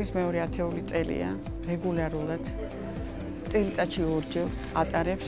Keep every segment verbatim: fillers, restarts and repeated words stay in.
საქმის მეორე ათეული წელია, რეგულარულად წელიწადში ორჯერ ატარებს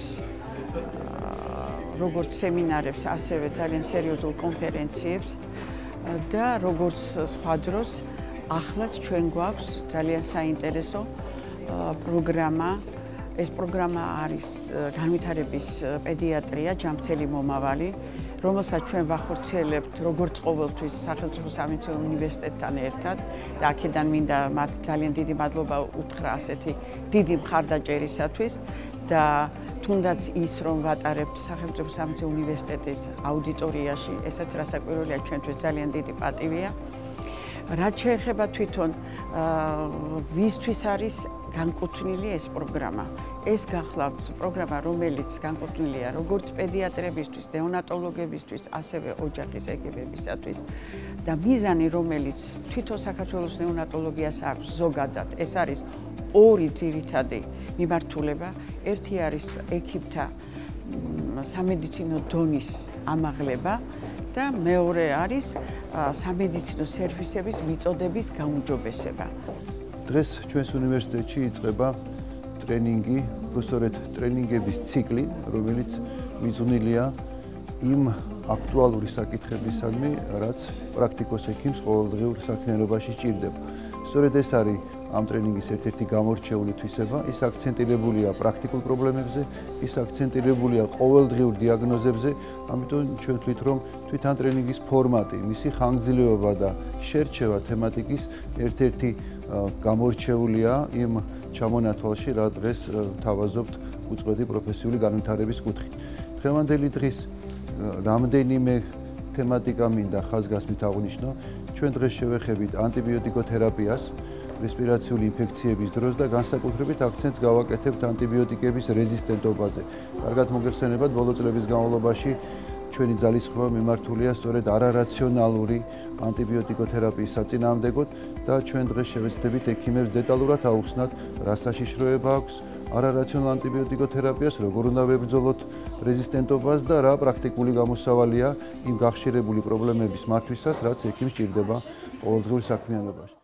როგორც სემინარებს, ასევე ძალიან სერიოზულ კონფერენციებს და როგორც სხვა დროს ახლაც ჩვენ გვაქვს ძალიან საინტერესო პროგრამა. ეს პროგრამა არის განვითარების პედიატრია, ჯანმრთელი მომავალი, რომელსაც ჩვენ ვახორციელებთ როგორც ყოველთვის სახელმწიფო სამედიცინო უნივერსიტეტთან ერთად და აქედან მინდა მათ ძალიან დიდი მადლობა უთხრა ასეთი დიდი მხარდაჭერისათვის და თუნდაც ის რომ ვატარებთ სახელმწიფო სამედიცინო უნივერსიტეტის აუდიტორიაში, ესაც რასაკვირველია ჩვენთვის ძალიან დიდი პატივია. რაც შეეხება თვითონ ვისთვის არის განკუთვნილი ეს პროგრამა. ეს გახლავთ პროგრამა, რომელიც განკუთვნილია როგორც პედიატრებისთვის, ნეონატოლოგებისთვის, ასევე ოჯახის ეგებებისათვის და მიზანი, რომელიც თვითონ საქართველოს ნეონატოლოგიას აქვს ზოგადად, ეს არის ორი ძირითადი მიმართულება. ერთი არის ექიპთა სამედიცინო დონის ამაღლება და მეორე არის სამედიცინო სერვისების მიწოდების გაუმჯობესება. დღეს ჩვენს უნივერსიტეტში იწყება ტრენინგი, უბრალოდ ტრენინგების ციკლი, რომელიც მიძღვნილია იმ აქტუალური საკითხებისადმი, რაც პრაქტიკოს ექიმს ყოველდღიურ საქმიანობაში სჭირდება. სწორედ ეს არის ამ ტრენინგის ერთ-ერთი გამორჩეული თვისება, ის აქცენტირებულია პრაქტიკულ პრობლემებზე, ის აქცენტირებულია ყოველდღიურ დიაგნოზებზე, ამიტომ ჩვენ ვთვლით, რომ თვით ამ ტრენინგის ფორმატი, მისი ხანგრძლივობა და შერჩევა თემატიკის ერთ-ერთი გამორჩეულია იმ ჩამონათვალში, რა დღეს თავაზობთ უწყვეტი პროფესიული განვითარების კუთხით. დღევანდელი დღის რამდენიმე თემატიკა მინდა ხაზგასმით აღვნიშნო. ჩვენ დღეს შევეხებით ანტიბიოტიკოთერაპიას, რესპირაციული ინფექციების დროს და განსაკუთრებით აქცენტს გავაკეთებთ ანტიბიოტიკების რეზისტენტობაზე. კარგად მოგეხსენებათ, ბოლო წლების განმავლობაში ჩვენი ძალისხმევა მიმართულია სწორედ არარაციონალური ანტიბიოტიკოთერაპიის საწინააღმდეგოდ და ჩვენ დღეს შევეცდებით ექიმებს დეტალურად აუხსნათ, რა საშიშროება აქვს არარაციონალ ანტიბიოტიკოთერაპიას, როგორ უნდა ვებრძოლოთ რეზისტენტობას და რა პრაქტიკული გამოსავალია იმ გახშირებული პრობლემების მართვისას, რაც ექიმს სჭირდება ყოველდღიურ საქმიანობაში.